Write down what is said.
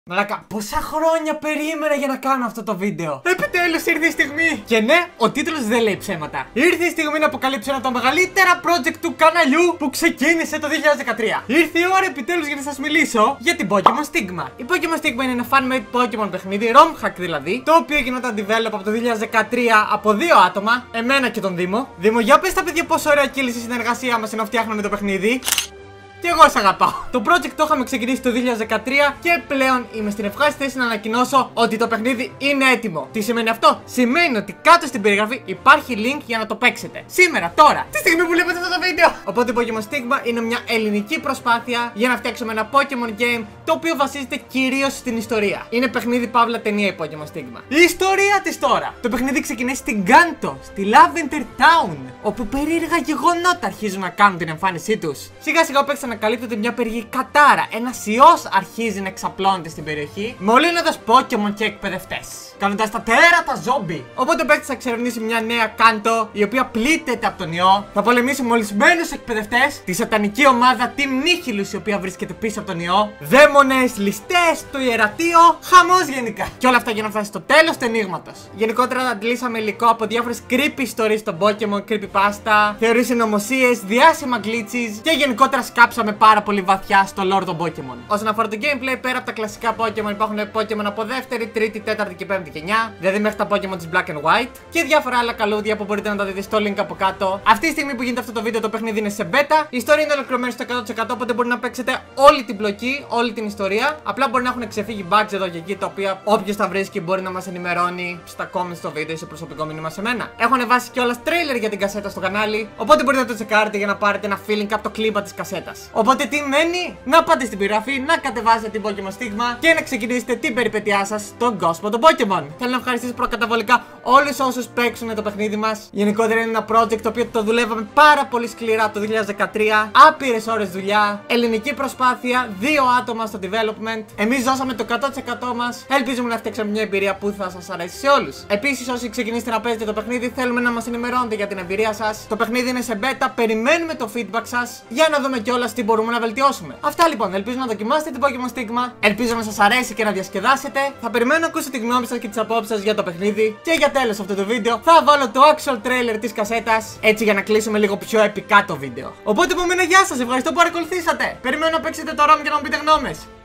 Μαλάκα, πόσα χρόνια περίμενα για να κάνω αυτό το βίντεο. Επιτέλους ήρθε η στιγμή. Και ναι, ο τίτλος δεν λέει ψέματα. Ήρθε η στιγμή να αποκαλύψω ένα από τα μεγαλύτερα project του καναλιού που ξεκίνησε το 2013. Ήρθε η ώρα επιτέλους για να σας μιλήσω για την Pokémon Stigma. Η Pokémon Stigma είναι ένα fan-made Pokémon παιχνίδι, ROM hack δηλαδή, το οποίο γινόταν develop από το 2013 από δύο άτομα, εμένα και τον Δήμο. Δήμο, για πες στα παιδιά πόσο ωραία κύλησε η συνεργασία μας ενώ φτιάχνουμε το παιχνίδι. Και εγώ σ' αγαπάω. Το project το είχαμε ξεκινήσει το 2013 και πλέον είμαι στην ευχάριστη θέση να ανακοινώσω ότι το παιχνίδι είναι έτοιμο. Τι σημαίνει αυτό? Σημαίνει ότι κάτω στην περιγραφή υπάρχει link για να το παίξετε. Σήμερα, τώρα, τη στιγμή που βλέπετε αυτό το βίντεο. Οπότε η Pokémon Stigma είναι μια ελληνική προσπάθεια για να φτιάξουμε ένα Pokémon game το οποίο βασίζεται κυρίως στην ιστορία. Είναι παιχνίδι παύλα ταινία η Pokémon Stigma. Η ιστορία της τώρα. Το παιχνίδι ξεκινάει στην Kanto, στη Lavender Town, όπου περίεργα γεγονότα αρχίζουν να κάνουν την εμφάνισή τους. Σιγά σιγά ο παίκτης ανακαλύπτεται μια περίεργη κατάρα. Ένας ιός αρχίζει να εξαπλώνεται στην περιοχή, μολύνοντας Pokémon και εκπαιδευτές, κάνοντας τα τέρατα ζόμπι. Οπότε ο παίκτης θα εξερευνήσει μια νέα Kanto, η οποία πλήττεται από τον ιό. Θα πολεμήσει μολυσμένους εκπαιδευτές, τη σατανική ομάδα Team Nihilus, η οποία βρίσκεται πίσω από τον ιό, δαίμονες, ληστές, το ιερατείο, χαμός γενικά. Και όλα αυτά για να φτάσει στο τέλος του ενίγματος. Γενικότερα αντλήσαμε υλικό από διάφορες creepy ιστορίες των Pokémon, creepypasta, θεωρίες συνωμοσίες, διάσημα glitches και γενικότερα σκάψαμε πάρα πολύ βαθιά στο lore των Pokémon. Όσον αφορά το gameplay, πέρα από τα κλασικά Pokémon, υπάρχουν Pokémon από δεύτερη, τρίτη, τέταρτη και πέμπτη γενιά, δηλαδή μέχρι τα Pokémon της Black and White και διάφορα άλλα καλούδια που μπορείτε να τα δείτε στο link από κάτω. Αυτή τη στιγμή που γίνεται αυτό το βίντεο, το παιχνίδι είναι σε beta. Η ιστορία είναι ολοκληρωμένη στο 100%, οπότε μπορεί να παίξετε όλη την πλοκή, όλη την ιστορία. Απλά μπορεί να έχουν ξεφύγει bugs εδώ και εκεί, τα οποία όποιος τα βρίσκει μπορεί να μας ενημερώνει στα comments στο βίντεο ή σε προσωπικό μήνυμα σε μένα. Έχω ανεβάσει κιόλας trailer για την κασέτα στο κανάλι, οπότε μπορείτε να το τσεκάρετε για να πάρετε ένα feeling από το κλίμα της κασέτας. Οπότε τι μένει? Να πάτε στην περιγραφή, να κατεβάσετε την Pokémon Stigma και να ξεκινήσετε την περιπέτειά σας στον κόσμο των Pokémon. Θέλω να ευχαριστήσω προκαταβολικά όλους όσους παίξουν το παιχνίδι μας. Γενικότερα είναι ένα project το οποίο το δουλεύαμε πάρα πολύ σκληρά από το 2013. Άπειρες ώρες δουλειά, ελληνική προσπάθεια, δύο άτομα στο development. Εμείς δώσαμε το 100% μας. Ελπίζουμε να φτιάξουμε μια εμπειρία που θα σας αρέσει σε όλους. Επίσης, όσοι ξεκινήσετε να παίζετε το παιχνίδι, θέλουμε να μας ενημερώνετε για την εμπειρία σας. Το παιχνίδι είναι σε beta, περιμένουμε το feedback σας για να δούμε κιόλας τι μπορούμε να βελτιώσουμε. Αυτά λοιπόν, ελπίζω να δοκιμάσετε την Pokémon Stigma. Ελπίζω να σας αρέσει και να διασκεδάσετε. Θα περιμένω να ακούσω τη γνώμη σας και τις απόψεις σας για το παιχνίδι. Και για τέλος αυτού του βίντεο θα βάλω το actual trailer της κασέτας, έτσι για να κλείσουμε λίγο πιο επικά το βίντεο. Οπότε από μένα, γεια σας, ευχαριστώ που παρακολουθήσατε. Περιμένω να παίξετε το ROM και να μου πείτε γνώμες.